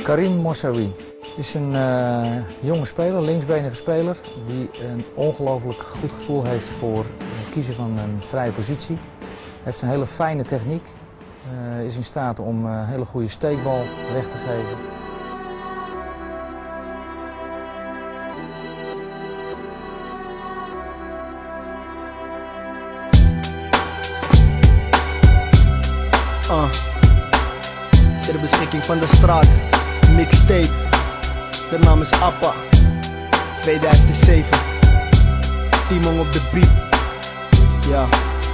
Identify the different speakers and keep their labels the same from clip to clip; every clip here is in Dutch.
Speaker 1: Karim Moussaoui is een jonge speler, linksbenige speler, die een ongelooflijk goed gevoel heeft voor het kiezen van een vrije positie. Heeft een hele fijne techniek, is in staat om een hele goede steekbal weg te geven.
Speaker 2: Ter beschikking van de straat, mixtape. De naam is Appa, 2007. Timon op de beat. Ja.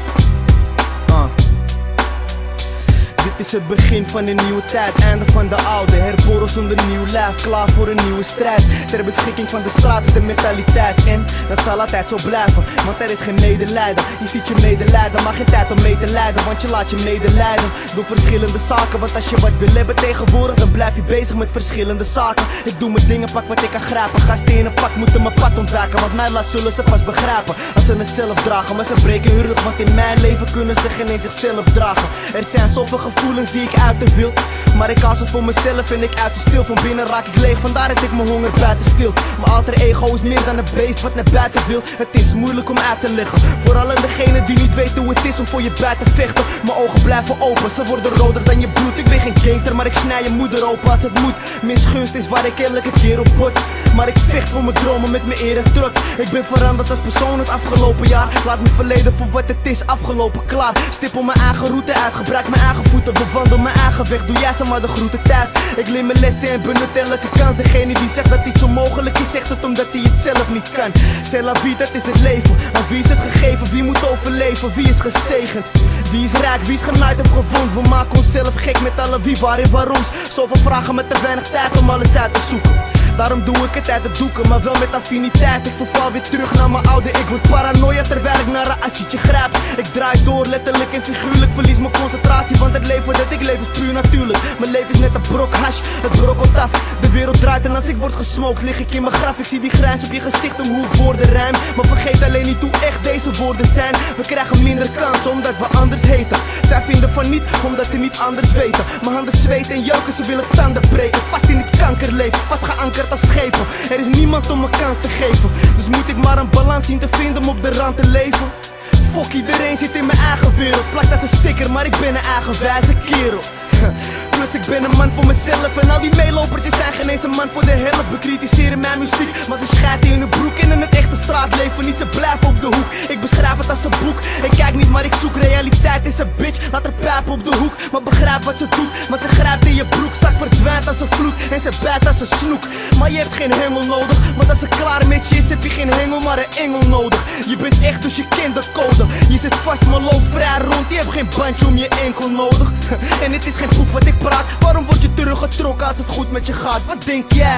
Speaker 2: Dit is het begin van een nieuwe tijd, einde van de oude. Herboren zonder nieuw lijf, klaar voor een nieuwe strijd. Ter beschikking van de straat is de mentaliteit. En dat zal altijd zo blijven, want er is geen medelijden. Je ziet je medelijden, maar geen tijd om mee te lijden. Want je laat je medelijden door verschillende zaken. Want als je wat wil hebben tegenwoordig, dan blijf je bezig met verschillende zaken. Ik doe mijn dingen, pak wat ik kan grijpen. Gasten in een pak moeten mijn pad ontwijken, want mijn last zullen ze pas begrijpen als ze het zelf dragen. Maar ze breken hun rug, want in mijn leven kunnen ze geen eens zichzelf dragen. Er zijn zoveel gevoelens die ik uiten wil, maar ik hou ze voor mezelf en ik uit ze stil. Van binnen raak ik leeg, vandaar dat ik mijn honger buiten stil. Mijn alter ego is meer dan een beest wat naar buiten wil. Het is moeilijk om uit te leggen, vooral aan degene die niet weet hoe het is om voor je buiten te vechten. Mijn ogen blijven open, ze worden roder dan je bloed. Ik ben geen gangster, maar ik snij je moeder open als het moet. Misgunst is waar ik elke keer op bots, maar ik vecht voor mijn dromen met mijn eer en trots. Ik ben veranderd als persoon het afgelopen jaar. Laat mijn verleden voor wat het is, afgelopen, klaar. Stippel mijn eigen route uit, gebruik mijn eigen voeten, bewandel mijn eigen weg. Doe jij ze maar de groeten thuis. Ik leer mijn lessen en benut elke kans. Degene die zegt dat iets onmogelijk is, zegt het omdat hij het zelf niet kan. C'est la vie, dat is het leven. Aan wie is het gegeven? Wie moet overleven? Wie is gezegend? Wie is rijk? Wie is genaaid of gewond? We maken onszelf gek met alle wie, waar en waaroms. Zoveel vragen met te weinig tijd om alles uit te zoeken. Daarom doe ik het uit de doeken, maar wel met affiniteit. Ik verval weer terug naar mijn oude ik. Word paranoia terwijl ik naar een assietje grijp. Ik draai door, letterlijk en figuurlijk. Verlies mijn concentratie, want het leven dat ik leef is puur natuurlijk. Mijn leven is net een brok hash, het brokkelt af. De wereld draait en als ik word gesmoked, lig ik in mijn graf. Ik zie die grijns op je gezicht om hoe ik woorden rijm. Maar vergeet alleen niet hoe echt deze woorden zijn. We krijgen minder kansen omdat we anders heten. Zij vinden van niet, omdat ze niet anders weten. Mijn handen zweten en jeuken, ze willen tanden breken. Vast in het kankerleven, vast geankerd als schepen. Er is niemand om een kans te geven, dus moet ik maar een balans zien te vinden om op de rand te leven. Fuck, iedereen zit in mijn eigen wereld. Plakt als een sticker, maar ik ben een eigenwijze kerel. Plus ik ben een man voor mezelf en al die meelopertjes zijn geen eens een man voor de helft. Bekritiseren mijn muziek, maar ze schijten in hun broek. En in het echte straatleven niet, ze blijven op de hoek. Ik beschrijf het als een boek, ik kijk niet maar ik zoek. Realiteit is een bitch, laat haar pijpen op de hoek. Maar begrijp wat ze doet, want ze grijpt in je broekzak. Verdwijnt als een vloed en ze bijt als een snoek. Maar je hebt geen hengel nodig, want als ze klaar met je is heb je geen hengel maar een engel nodig. Je bent echt dus je kent de code. Je zit vast maar loop vrij rond, je hebt geen bandje om je enkel nodig. En het is geen boek wat ik praat, waarom word je teruggetrokken als het goed met je gaat? Wat denk jij?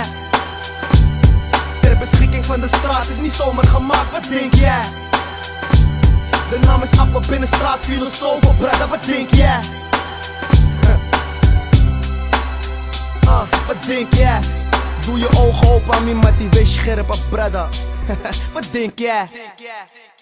Speaker 2: Ter beschikking van de straat is niet zomaar gemaakt, wat denk jij? De naam is Appa, binnen straat, filosoof, brada, wat denk jij? Wat denk jij? Doe je ogen open aan me, maar die wees scherp, brada. Wat denk jij?